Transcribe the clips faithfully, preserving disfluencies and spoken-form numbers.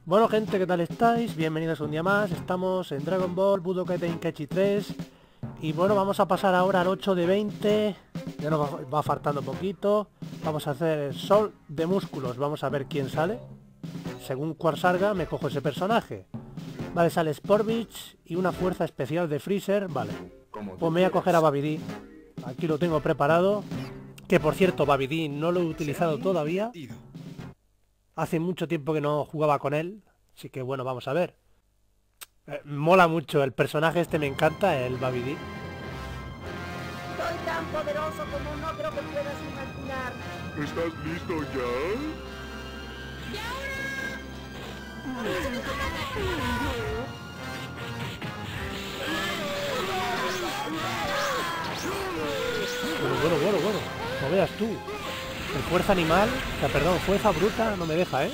Bueno gente, ¿qué tal estáis? Bienvenidos un día más, estamos en Dragon Ball Budokai Tenkaichi tres. Y bueno, vamos a pasar ahora al ocho de veinte. Ya nos va, va faltando poquito. Vamos a hacer el sol de músculos, vamos a ver quién sale. Según cuál salga, me cojo ese personaje. Vale, sale Sportbeach y una fuerza especial de Freezer, vale. Pues me voy a coger a Babidi. Aquí lo tengo preparado. Que por cierto, Babidi no lo he utilizado todavía. Hace mucho tiempo que no jugaba con él, así que bueno, vamos a ver. Eh, mola mucho, el personaje este me encanta, el Babidi. Soy tan poderoso como no creo que puedas imaginar. ¿Estás listo ya? Bueno, bueno, bueno, bueno, no veas tú. El fuerza animal, o sea, perdón, fuerza bruta no me deja, ¿eh?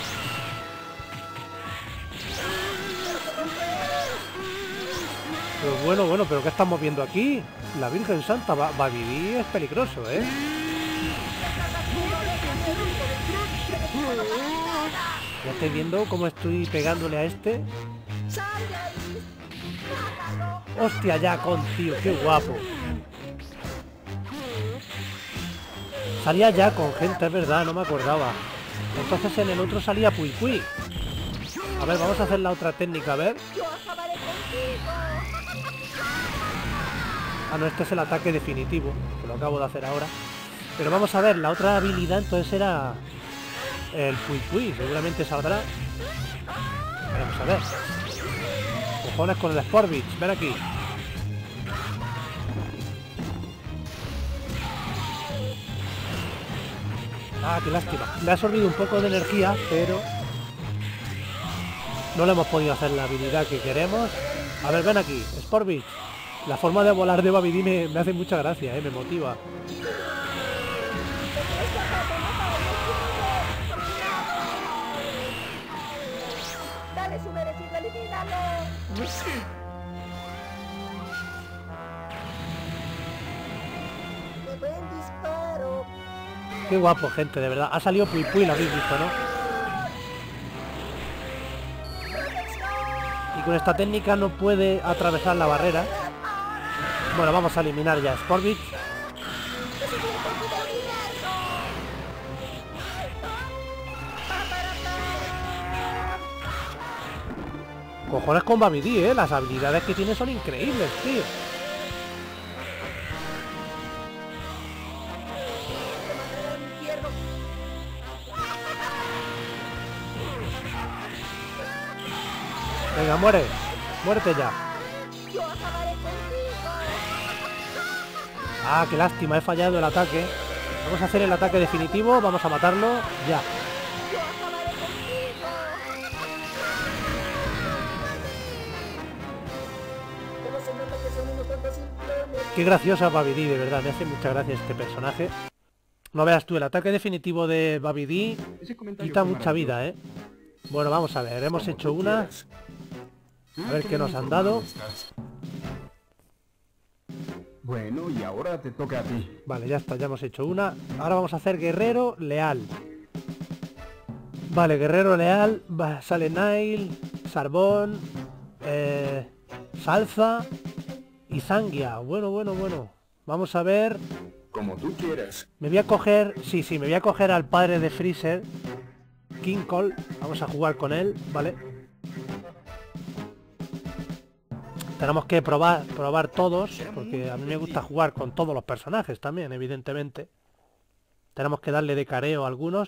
Pero bueno, bueno, pero ¿qué estamos viendo aquí? La Virgen Santa, ba Babidi es peligroso, ¿eh? Ya estáis viendo cómo estoy pegándole a este. Hostia, ya con tío, qué guapo. Salía ya con gente, es verdad, no me acordaba. Entonces en el otro salía Pui Pui. A ver, vamos a hacer la otra técnica, a ver. Ah, no, este es el ataque definitivo, que lo acabo de hacer ahora. Pero vamos a ver, la otra habilidad entonces era el Pui Pui, seguramente saldrá. Vamos a ver. Cojones con el Sportbeach, ven aquí. Ah, qué lástima. Me ha absorbido un poco de energía, pero no le hemos podido hacer la habilidad que queremos. A ver, ven aquí, Sportbeach. La forma de volar de Babidi me, me hace mucha gracia, eh, me motiva. Dale su merecido, elimínalo. ¡Qué buen disparo! Qué guapo, gente, de verdad. Ha salido Pui Pui, lo habéis visto, ¿no? Y con esta técnica no puede atravesar la barrera. Bueno, vamos a eliminar ya a Sportbeach. Cojones con Babidi, ¿eh? Las habilidades que tiene son increíbles, tío. Venga, muere. Muérete ya. Ah, qué lástima, he fallado el ataque. Vamos a hacer el ataque definitivo, vamos a matarlo ya. Qué graciosa Babidi, de verdad, me hace mucha gracia este personaje. No veas tú, el ataque definitivo de Babidi quita mucha vida, ¿eh? Bueno, vamos a ver, hemos hecho una. A ver qué nos han dado. Bueno, y ahora te toca a ti. Vale, ya está, ya hemos hecho una. Ahora vamos a hacer Guerrero Leal. Vale, Guerrero Leal. Va, sale Nail, Sarbón, eh, Salza y Zangia. Bueno, bueno, bueno. Vamos a ver. Como tú quieras. Me voy a coger... Sí, sí, me voy a coger al padre de Freezer, King Cole. Vamos a jugar con él, ¿vale? Tenemos que probar, probar todos, porque a mí me gusta jugar con todos los personajes también, evidentemente. Tenemos que darle de careo a algunos.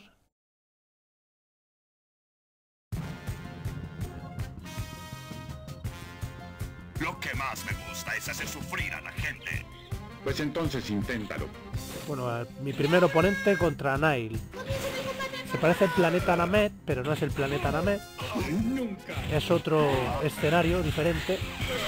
Lo que más me gusta es hacer sufrir a la gente. Pues entonces inténtalo. Bueno, eh, mi primer oponente contra Nail. Se parece al planeta Namek, pero no es el planeta Namek. Es otro escenario diferente.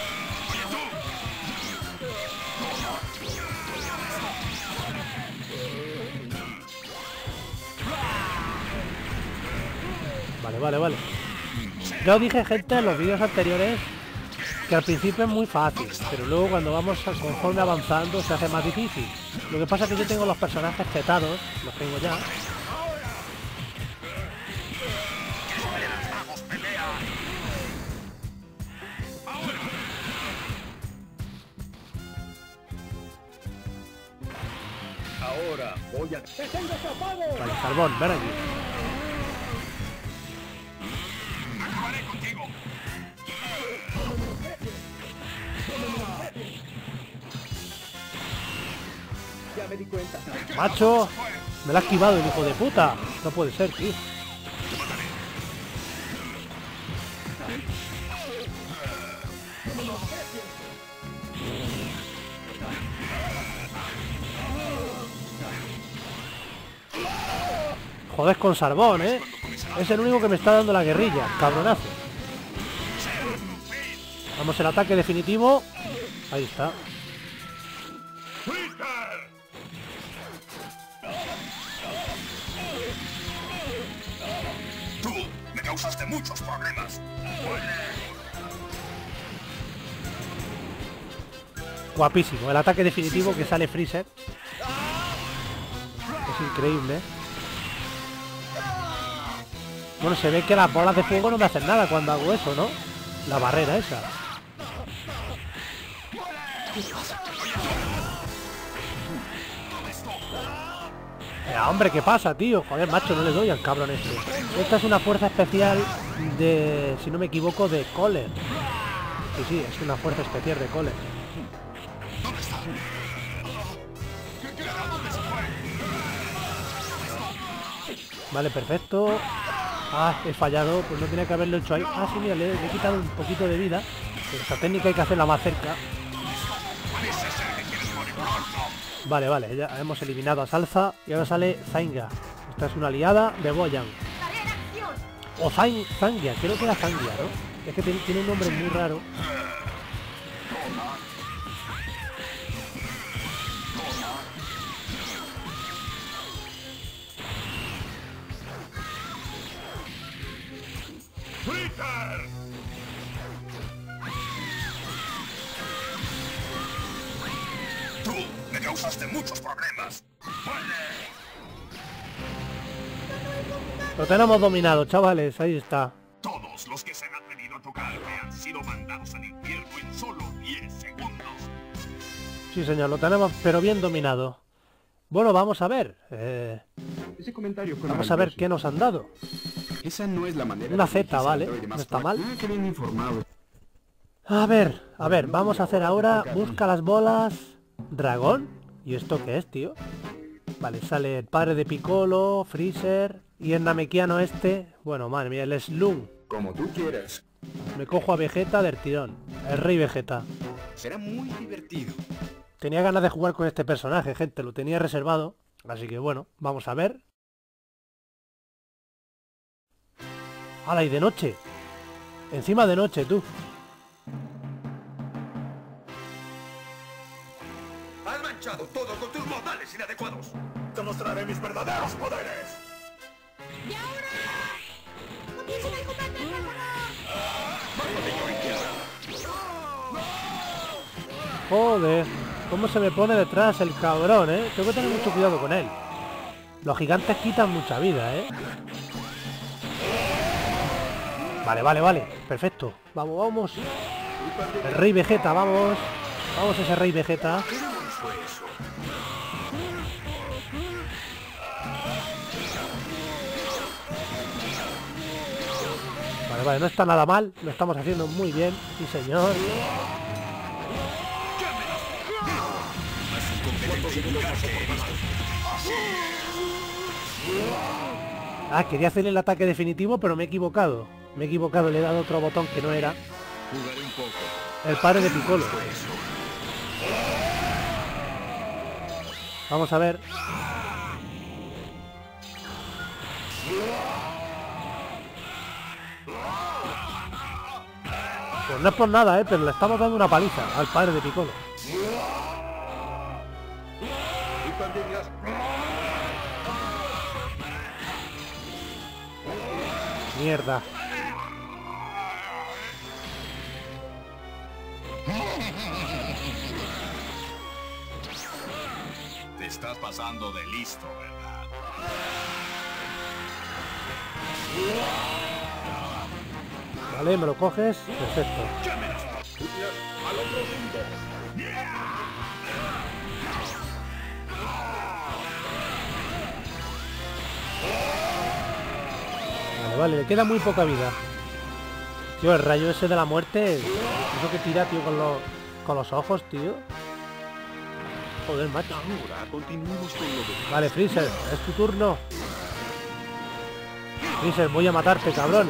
Vale, vale, vale. Ya os dije, gente, en los vídeos anteriores que al principio es muy fácil, pero luego cuando vamos conforme avanzando se hace más difícil. Lo que pasa es que yo tengo los personajes petados, los tengo ya. Vale, Carbón, ven aquí. Acabaré contigo. Ya me di cuenta. Macho, me la ha esquivado el hijo de puta. No puede ser, tío. Joder con Sarbón, ¿eh? Es el único que me está dando la guerrilla, cabronazo. Vamos, el ataque definitivo. Ahí está. Tú me causaste muchos problemas. Guapísimo, el ataque definitivo que sale Freezer. Es increíble. Bueno, se ve que las bolas de fuego no me hacen nada cuando hago eso, ¿no? La barrera esa. Eh, hombre, ¿qué pasa, tío? Joder, macho, no le doy al cabrón este. Esta es una fuerza especial de, si no me equivoco, de Kohler. Sí, sí, es una fuerza especial de Kohler. Vale, perfecto. Ah, he fallado, pues no tenía que haberlo hecho ahí. Ah, sí, mira, le, le he quitado un poquito de vida. Pero esta técnica hay que hacerla más cerca. Vale, vale, ya hemos eliminado a Salza. Y ahora sale Zainga. Esta es una aliada de Boyan. O Zain, Zangia, creo que era Zangia, ¿no? Es que tiene, tiene un nombre muy raro. Tú me causaste muchos problemas. Lo tenemos dominado, chavales, ahí está. Todos los que se han atrevido a tocarme han sido mandados al infierno en solo diez segundos. Sí, señor, lo tenemos, pero bien dominado. Bueno, vamos a ver. Eh, Ese comentario fue vamos a ver maravilloso. qué nos han dado. Esa no es la manera. Una de Z, dirigirse vale, al droide más no está fuerte. mal. Ah, qué bien informado. A ver, a ver, vamos a hacer ahora. Busca las bolas. ¿Dragón? ¿Y esto qué es, tío? Vale, sale el padre de Piccolo, Freezer y el namekiano este. Bueno, madre mía, el Slum. Como tú quieras. Me cojo a Vegeta del tirón. El rey Vegeta. Será muy divertido. Tenía ganas de jugar con este personaje, gente. Lo tenía reservado. Así que bueno, vamos a ver. ¡Hala, y de noche! Encima de noche, tú. Has manchado todo con tus modales inadecuados. Te mostraré mis verdaderos poderes. ¡Y ahora! ¡Comiencen el combate, Joder, cómo se me pone detrás el cabrón, ¿eh? Tengo que tener mucho cuidado con él. Los gigantes quitan mucha vida, ¿eh? Vale, vale, vale. Perfecto. Vamos, vamos. El rey Vegeta, vamos. Vamos ese rey Vegeta. Vale, vale, no está nada mal. Lo estamos haciendo muy bien. Sí, señor. Ah, quería hacer el ataque definitivo, pero me he equivocado. Me he equivocado, le he dado otro botón que no era. Jugaré un poco. El padre de Piccolo. Vamos a ver. Pues no es por nada, ¿eh? Pero le estamos dando una paliza al padre de Piccolo. Mierda. Te estás pasando de listo, ¿verdad? Vale, me lo coges. Perfecto. vale, le queda muy poca vida. Tío, el rayo ese de la muerte. Eso que tira, tío, con los, con los ojos, tío. Joder, macho. Ahora continuemos con lo de... Vale, Freezer, es tu turno. Freezer, voy a matarte, cabrón.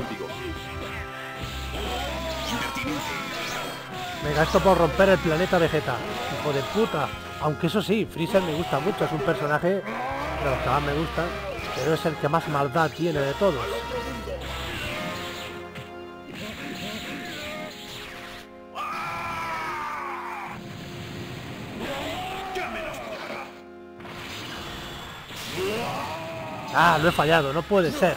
Me gasto por romper el planeta Vegeta. Hijo de puta. Aunque eso sí, Freezer me gusta mucho. Es un personaje de los que más me gustan. Pero es el que más maldad tiene de todos. Ah, lo he fallado, no puede ser.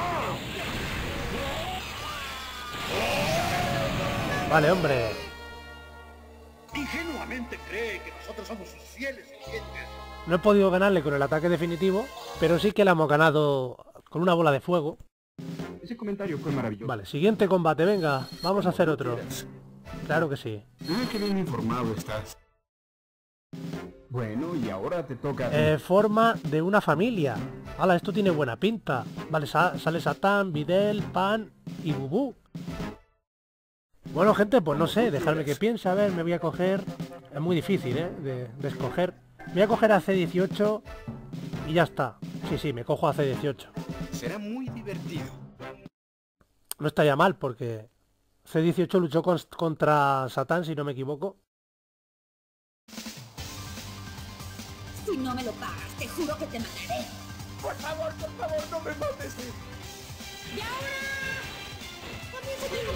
Vale, hombre. Ingenuamente cree que nosotros somos sus fieles sirvientes. No he podido ganarle con el ataque definitivo, pero sí que le hemos ganado con una bola de fuego. Ese comentario fue maravilloso. Vale, siguiente combate, venga, vamos a hacer otro. Claro que sí. Ah, qué bien informado estás. Bueno, y ahora te toca... Eh, forma de una familia. Hala, esto tiene buena pinta. Vale, sa sale Satán, Videl, Pan y Bubú. Bueno, gente, pues no sé, dejadme que piense. A ver, me voy a coger... Es muy difícil, ¿eh? De, de escoger. Me voy a coger a C dieciocho y ya está. Sí, sí, me cojo a C dieciocho. Será muy divertido. No está ya mal, porque C dieciocho luchó con, contra Satán, si no me equivoco. Si no me lo pagas, te juro que te mataré. Por favor, por favor, no me mates. ¡Y ahora! ¡Comienza tu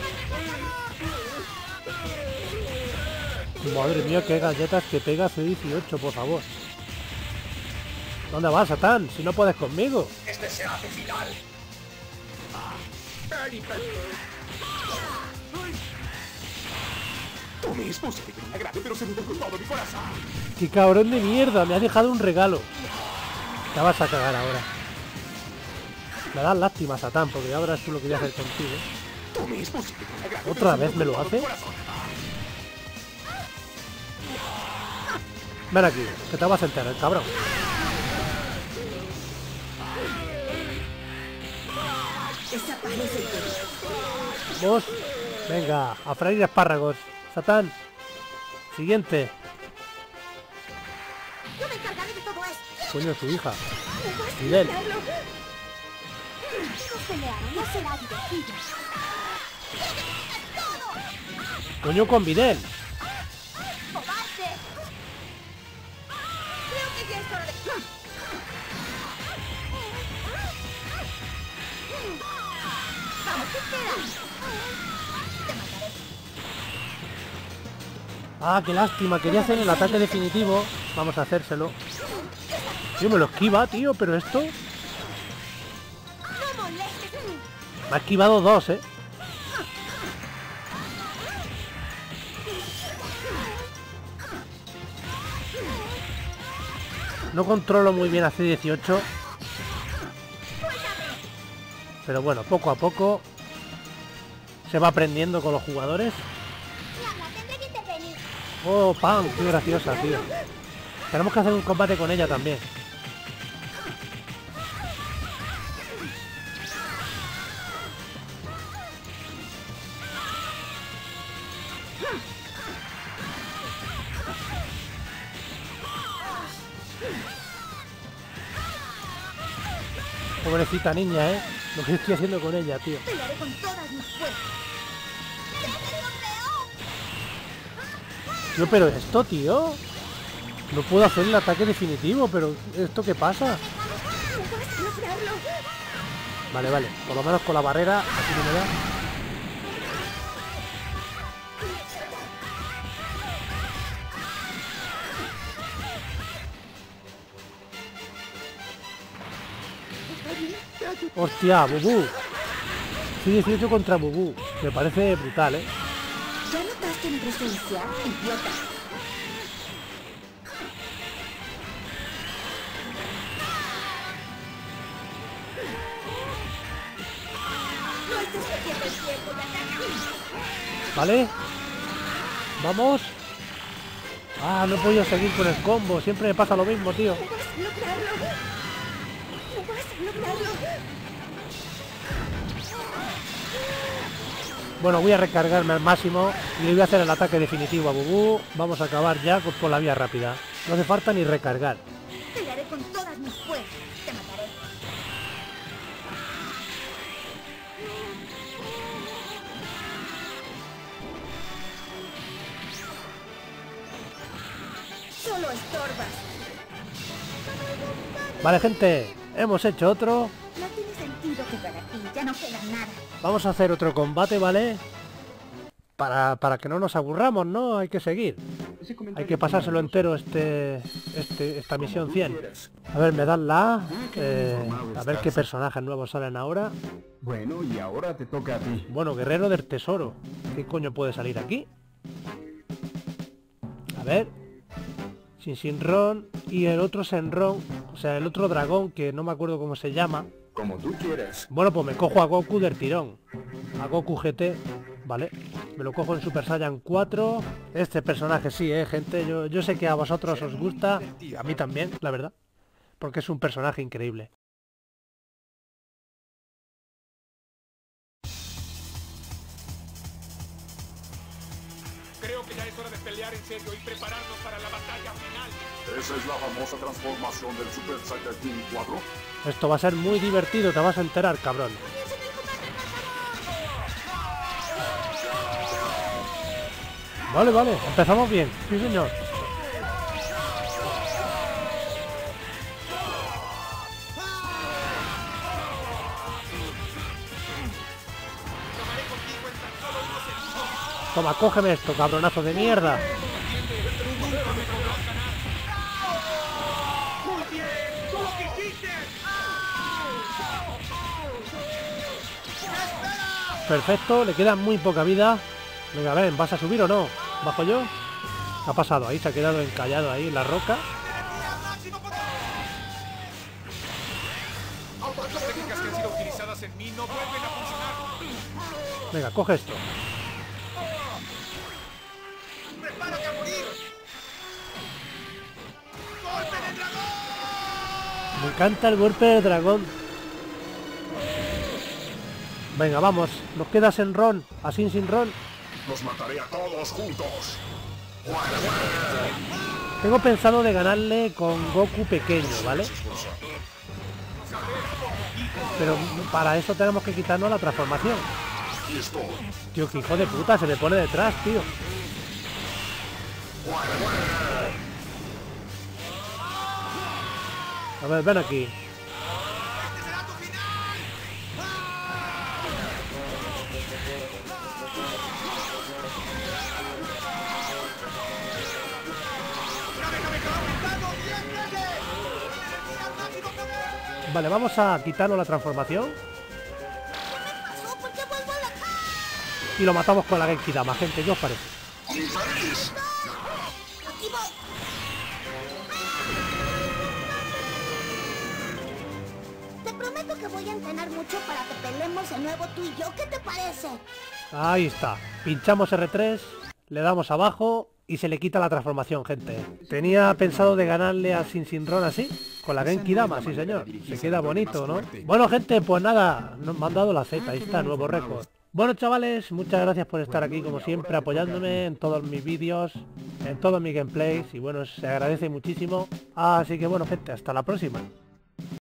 combate, Madre mía, qué galletas que pega C dieciocho, por favor. ¿Dónde vas, Satán? Si no puedes conmigo. Este será tu final. Tú mismo se te dio un agrado, pero se me con todo mi corazón. ¡Qué cabrón de mierda! Me ha dejado un regalo. Te vas a cagar ahora. Me das lástima, Satán, porque ya verás tú lo que voy a hacer contigo. Tú mismo se te dio un agrado. ¿Otra vez me lo hace? Ven aquí, que te vas a enterar, cabrón. Vos, venga, a freír espárragos. Satán, siguiente. Yo me encargaré de todo esto. Coño, su hija. Videl. Nos pelearon, no será divertido. Coño, con Videl. ¡Cobarde! Creo que ya es hora de... ¡Vamos, ¿qué esperas? Te mataré. Ah, qué lástima, quería hacer el ataque definitivo. Vamos a hacérselo. Tío, me lo esquiva, tío, pero esto... ¡No molestes! Me ha esquivado dos, eh. No controlo muy bien a C dieciocho. Pero bueno, poco a poco se va aprendiendo con los jugadores. Tendré que intervenir. Oh, Pan, qué graciosa, tío. Tenemos que hacer un combate con ella también. Pobrecita niña, ¿eh? Lo que estoy haciendo con ella, tío. Pelearé con todas mis fuerzas. Tío, pero esto, tío... No puedo hacer el ataque definitivo, pero... ¿Esto qué pasa? Vale, vale. Por lo menos con la barrera, así no me da. Hostia, Bubú. C dieciocho contra Bubú. Me parece brutal, ¿eh? ¿Ya notaste mi presencia, idiota? No estás perdiendo el tiempo, Natalia. ¿Vale? Vamos. Ah, no he podido seguir con el combo. Siempre me pasa lo mismo, tío. No vas a lograrlo. No vas a lograrlo. Bueno, voy a recargarme al máximo y le voy a hacer el ataque definitivo a Bubú. Vamos a acabar ya con, con la vía rápida. No hace falta ni recargar. Te haré con todas mis fuerzas. Te mataré. Solo estorbas. Vale, gente, hemos hecho otro. No tiene sentido jugar aquí. Ya no queda nada. Vamos a hacer otro combate, ¿vale? Para, para que no nos aburramos, ¿no? Hay que seguir. Hay que pasárselo entero este, este esta misión cien. A ver, me dan la A. Eh, a ver qué personajes nuevos salen ahora. Bueno, y ahora te toca a ti. Bueno, guerrero del tesoro. ¿Qué coño puede salir aquí? A ver. Sin Sinron y el otro Senron. O sea, el otro dragón que no me acuerdo cómo se llama. Como tú quieras. Bueno, pues me cojo a Goku del tirón. A Goku G T. Vale. Me lo cojo en Super Saiyan cuatro. Este personaje sí, eh, gente. Yo, yo sé que a vosotros os gusta. Y a mí también, la verdad. Porque es un personaje increíble. Creo que ya es hora de pelear en serio y prepararnos para la batalla final. Esa es la famosa transformación del Super Saiyajin cuatro. Esto va a ser muy divertido, te vas a enterar, cabrón. Vale, vale, empezamos bien. Sí, señor. Toma, cógeme esto, cabronazo de mierda. Perfecto, le queda muy poca vida. Venga, ven, ¿vas a subir o no? ¿Bajo yo? ¿Qué ha pasado ahí? Se ha quedado encallado ahí en la roca. Las técnicas que han sido utilizadas en mí no vuelven a funcionar. Venga, coge esto. ¡Prepárate a morir! ¡Golpe de dragón! Me encanta el golpe de dragón. Venga, vamos. Nos queda Senron. Así sin Ron. Los mataré a todos juntos. Tengo pensado de ganarle con Goku pequeño, ¿vale? Pero para eso tenemos que quitarnos la transformación. Tío, que hijo de puta, se me pone detrás, tío. A ver, ven aquí. Vale, vamos a quitarnos la transformación. Y lo matamos con la Genki Dama, gente, ¿qué os parece? Te prometo que voy a entrenar mucho para que peleemos de nuevo tú y yo. ¿Qué te parece? Ahí está. Pinchamos R tres, le damos abajo y se le quita la transformación, gente. Tenía pensado de ganarle a Sin Sinron así, con la Genki Dama, sí señor. Se queda bonito, ¿no? Bueno, gente, pues nada, nos han dado la Z, ahí está, nuevo récord. Bueno, chavales, muchas gracias por estar aquí, como siempre, apoyándome en todos mis vídeos, en todos mis gameplays, y bueno, se agradece muchísimo. Así que bueno, gente, hasta la próxima.